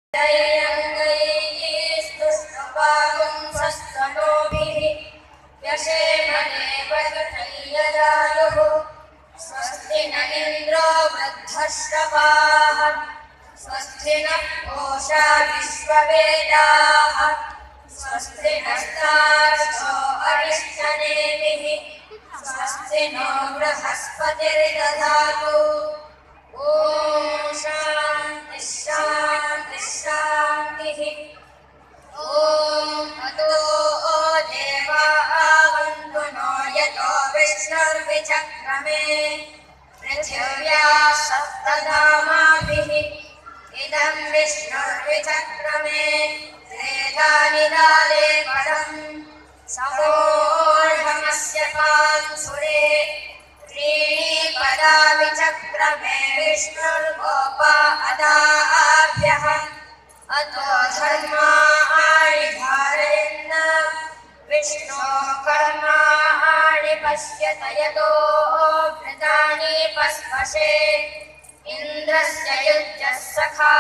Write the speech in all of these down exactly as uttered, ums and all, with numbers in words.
स्वस्ति न इन्द्रो वृद्धश्रवाः स्वस्ति नः पूषा विश्ववेदाः स्वस्ति नस्तार्क्ष्यो अरिष्टनेमिः स्वस्ति नो बृहस्पतिर्दधातु। ॐ शान्तिः शान्तिः शान्तिः। ॐ अतो देवावन्तु नो यतो विष्णुर्विचक्रमे पृथिव्याः सप्तधामाभिः इदं विष्णुर्विचक्रमे त्रेधानि दाले परं समोढमस्य पांसुरे त्रीणि पदा विचक्रमे विष्णुर्गोपा अदाभ्यः अतो धर्माणि धारयन् विष्णोः कर्माणि पश्यत यतो वृतानि पस्पशे इन्द्रस्य युज्यः सखा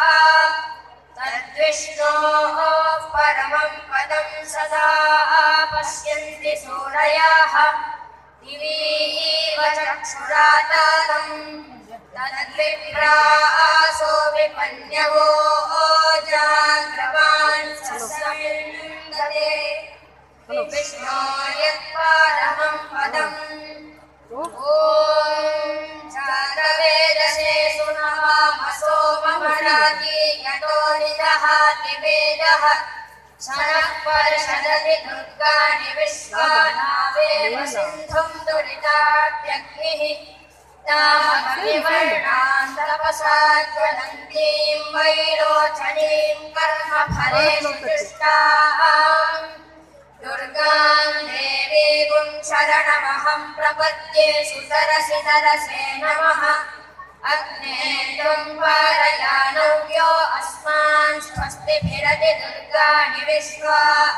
तद्विष्णोः परमं पदं सदा पश्यन्ति सूरयाः दिवीव चक्षुरातारम् तद्विप्रासो विपन्यवो जाग्रवान् सस्यमिन्दते विष्णो यत्पारमं पदम्। ॐ जातवेदसे सुनवामसो ममराति यतो निदहाति वेदः शनः पर्षदति दुर्गाणि विश्वानावेव सिन्धुं दुरितात्यग्निः तामग्निवर्णां तपसा ज्वलन्तीं वैरोचनीं कर्मफलेषु जुष्टाम् दुर्गां देवीं शरणमहं प्रपद्ये सुतरसि तरसे नमः। अग्ने त्वं पारयानव्यो अस्मान् स्वस्तिभिरति दुर्गाणि विश्वा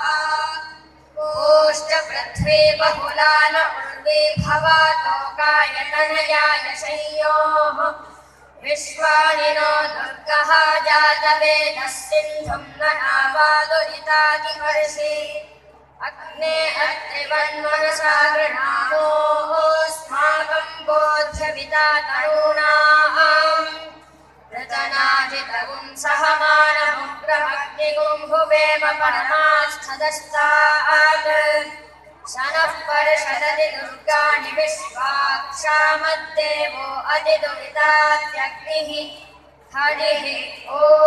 ओष्ट पृथ्वी बहुला न उर्वी भवा लोकायतनयाय शय्योः विश्वानि नो दुर्गः जातवेदः सिन्धुं न नावादुरितादिवर्षि अग्ने अत्रिवन्मनसा गृह्णामोऽस्माकं बोध्यविता तरूणाम् ऋतनाजितगुं सहमानमुग्रमग्निगुं हुवेम परमास्थदस्तात् शनः पर्षदति दुर्गाणि विश्वाक्षामद्देवो अधिदुरितात्यग्निः हरिः ॐ।